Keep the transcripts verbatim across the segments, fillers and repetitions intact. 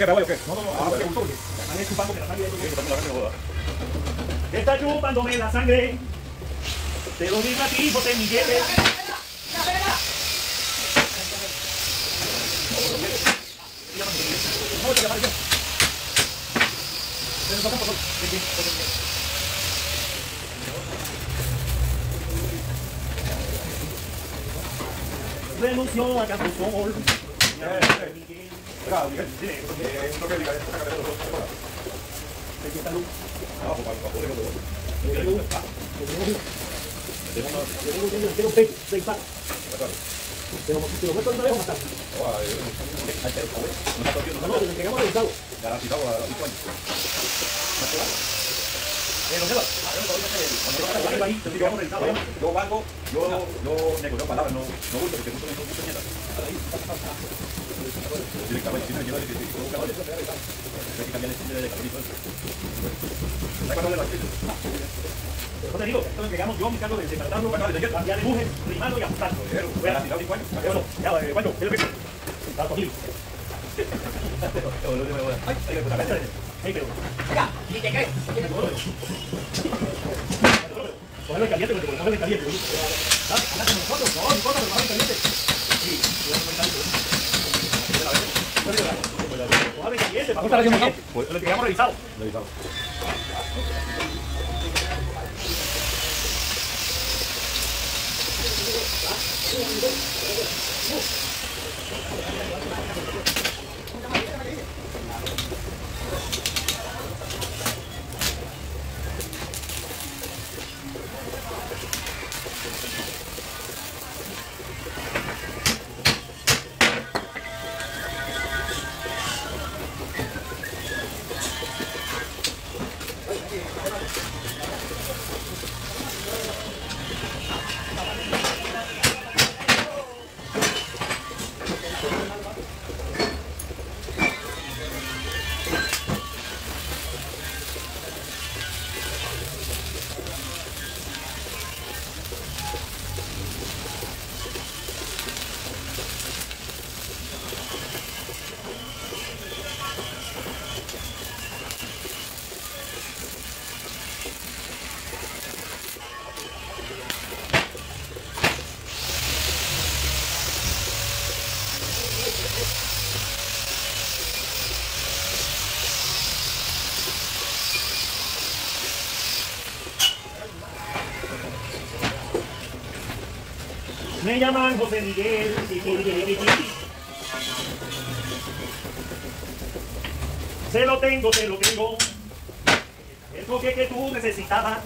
qué? ¿Me voy o qué? No, no, no, Ah, me pero- gustó porque la están chupando la sangre. Sí, chupando la sangre, joda. Está chupándome la sangre de los mismos José Miguel. Renunció a Castro Sol. Oiga, Miguel, dime, eh, un toque de ligadez, sácate de los dos, ahora. Aquí está Luz. Ah, pues para poder con los dos. Tengo un tengo un pecho, seis patas. Pero si lo muestro una vez o más tarde. No, no, te entregamos el estado. Garantizado a cinco años. Eh, no se va. Cuando ahí, te entregamos el estado. Yo valgo, yo, yo negocio palabras, no, no gusto, porque gusto no gusto mierda. Directamente, si no me lleva de que si busca vale. Hay que cambiar el estilo de cabrito. ¿Sabes cuándo le va a decir? Yo te digo, esto lo entregamos yo, mi cargo de secretario, cambiar de mujer, rimando y ajustando. Garantizado cinco años. Bueno, ya, eh, ¿cuánto? ¿Qué es lo que es? Está conmigo. Ay, ay, puta madre. Hey, pero... Venga, ni te crees. Cógelo en caliente, porque cógelo en caliente. ¿Ah? ¿Hablas con nosotros? No, no importa, pero cógelo en caliente. Sí, cógelo en caliente. Cógelo en caliente, para estar haciendo caliente. Lo entregamos revisado. Revisado. Me llaman José Miguel. Se lo tengo, se lo tengo. El toque que tú necesitabas.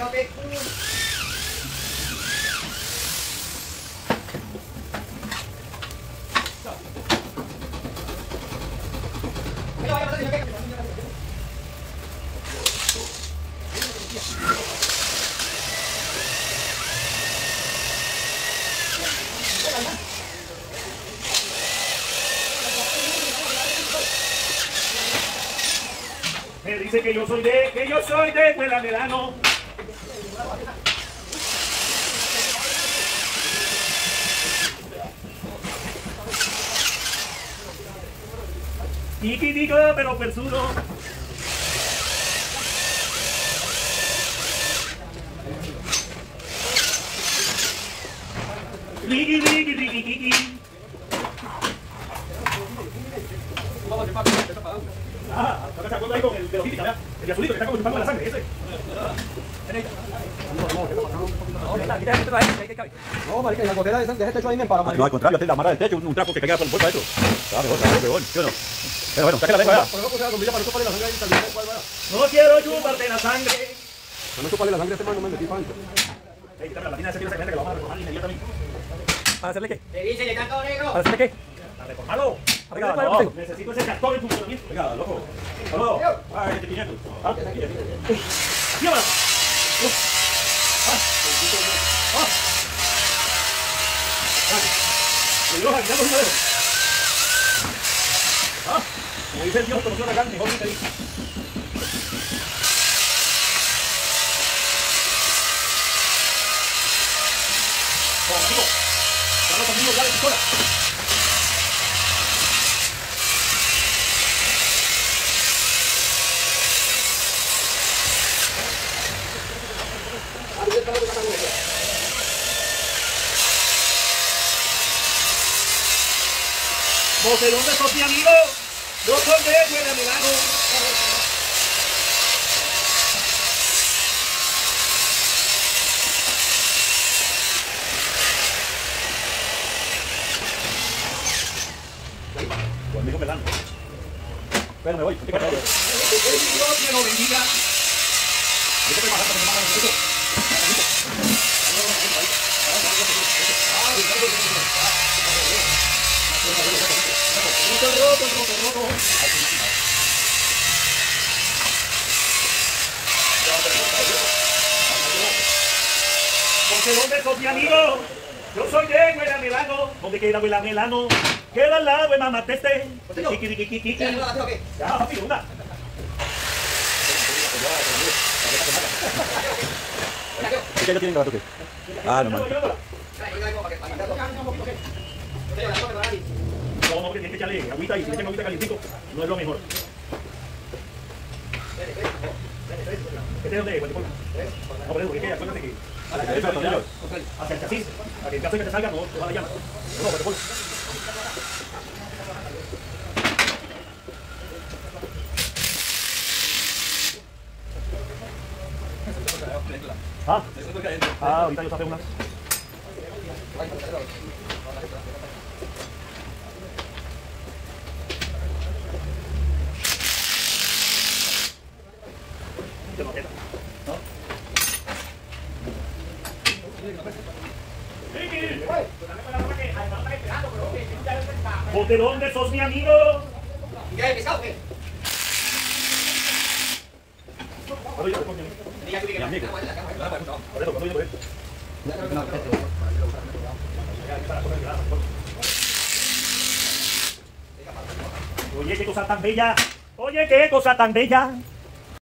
Me dice que yo soy de, que yo soy de Escuela Melano. Tiki digo, pero persudo. Rigi, rigi, rigi, rigi. Ah, acá se acuerda ahí con el de los típicos, ¿verdad? El de azulito que está como chupando la sangre, ese. No, marica, y la gotera de ese techo ahí me para, No, al contrario, hacer la amarra del techo, un, un trapo que caiga por el bolso a eso. Está mejor, está mejor, ¿sí o no? Pero bueno, saque la lengua ya. Por eso puse la bombilla para no chuparle la sangre ahí, también, ¿cuál va? No quiero chuparte la sangre. Para no chuparle la sangre a este man, no me metí pancho. Ey, quítame la patina de ese tío ese que lo vamos a reformar inmediatamente. ¿Para hacerle qué? Te dice que tanto negro. ¿Para hacerle qué? A reformarlo. Venga, ¿Para no. qué? Necesito ese tractor en funcionamiento. Venga, loco. Saludos. Ah, este quinientos. Ah, quinientos. ¡Llévala! Le digo, aquí damos una vez. Ah, como dice el Dios, conoció la carne, mejor que te dice. Conmigo. Dale conmigo, dale, pistola. ¿Vos de dónde sos mi amigo? Yo soy de Escuela Melano. Conmigo Melano. Bueno, me voy. ¿Qué pasa? Dios te lo bendiga. Yo te voy a bajar para que me manden el techo. Porque ¿dónde sos mi amigo? Yo soy de Escuela Melano. ¿Dónde queda Escuela Melano? Queda al lado de Mamá Teste. Kiki, kiki, kiki, kiki. Ya, papi, una. ¿Qué ya tienen grabato qué? Ah, no, man. No, no, que tienes que echarle agüita y si le echan agüita calientito, no es lo mejor. ¿Este es donde? ¿Cuánto? No, por eso, porque es que acuérdate que hacia el chasis, para que en caso de que te salga, no te va la llama. No, por favor. Ah, ah, ahorita yo saqué una. ¿Vos de dónde sos mi amigo? ¿Y qué hay pescado? ¿Qué? Por eso, por eso, por eso. Oye, qué cosa tan bella. Oye, qué cosa tan bella.